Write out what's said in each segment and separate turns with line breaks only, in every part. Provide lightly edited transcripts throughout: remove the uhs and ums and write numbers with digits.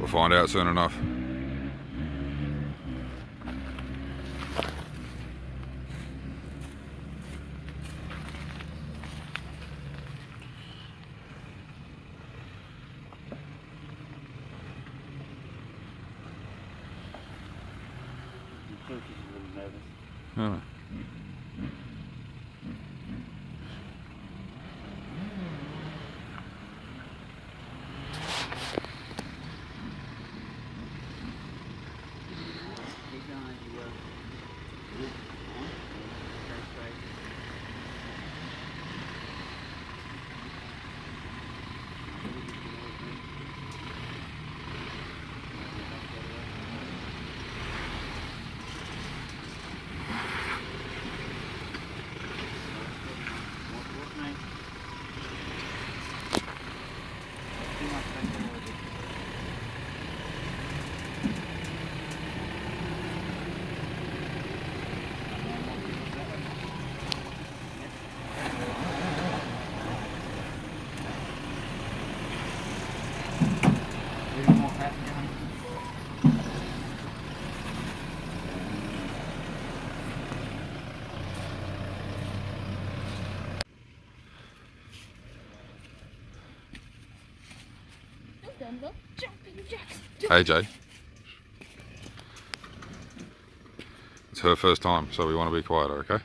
We'll find out soon enough. Oh. AJ. It's her first time, so we want to be quiet, okay?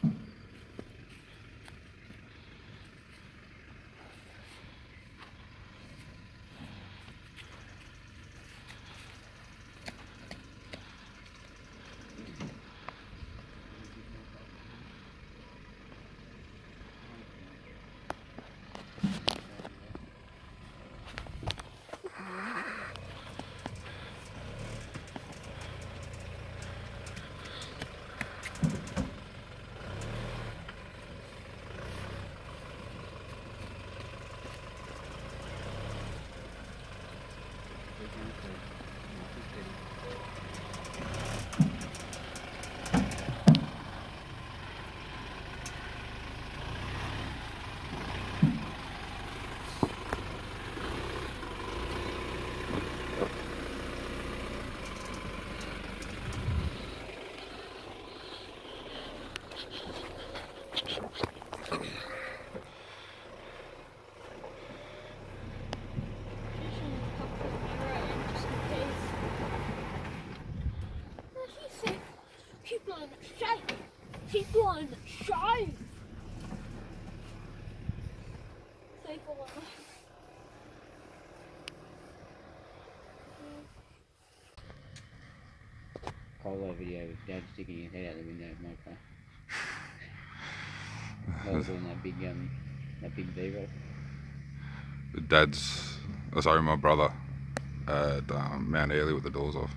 Keep going, shine! Safe or what?
Polo video with Dad sticking his head out the window of my car. I was doing that big V-roll.
Dad's, oh, sorry, my brother at Mount Airlie with the doors off.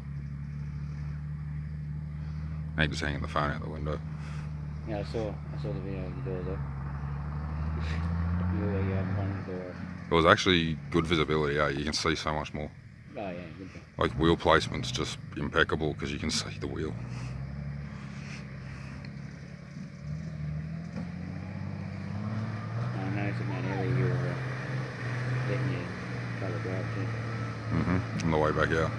And he was hanging the phone out the window.
Yeah, I saw the video of the doors off. You were out in front of the door.
It was actually good visibility, yeah, you can see so much more.
Oh yeah, good thing.
Like wheel placement's just impeccable because you can see the wheel.
I noticed in that area you were letting your brother drive too.
On the way back out.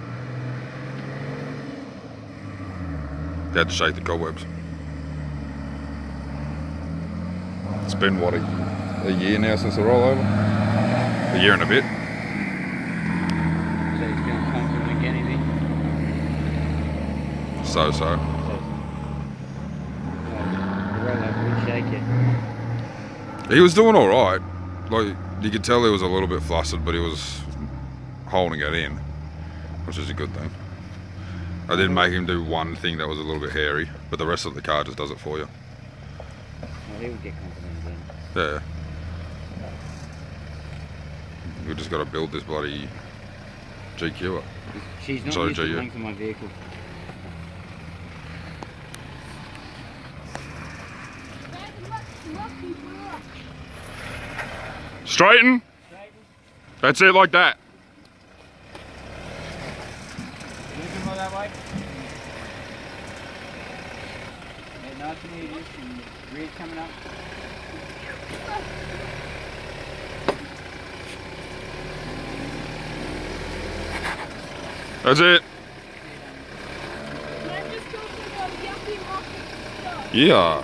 They had to shake the cobwebs. It's been, what, a year now since the rollover? A year and a bit.
So he's feeling confident again, is he?
So.
The rollover would shake you.
He was doing alright. Like, you could tell he was a little bit flustered, but he was holding it in, which is a good thing. I did make him do one thing that was a little bit hairy, but the rest of the car just does it for you.
Well, he would get confident again.
Yeah. We just got to build this bloody GQ up.
She's not used to the length of my vehicle.
Straighten. That's it, like that.
You can go that way. Yeah, nice and easy. Rear's coming up.
That's it.
Let's just go to the yucky mucky stuff.
Yeah.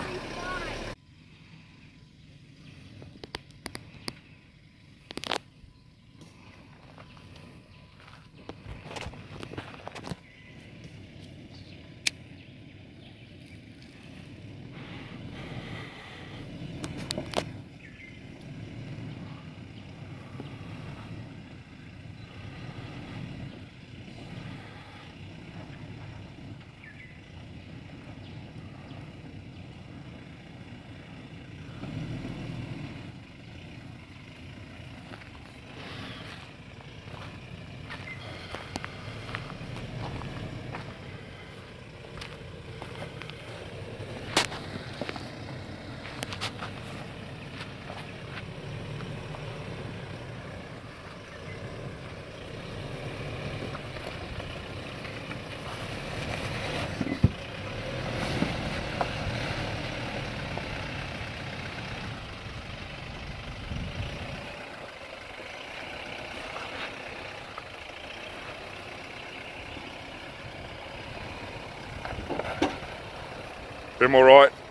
Been alright.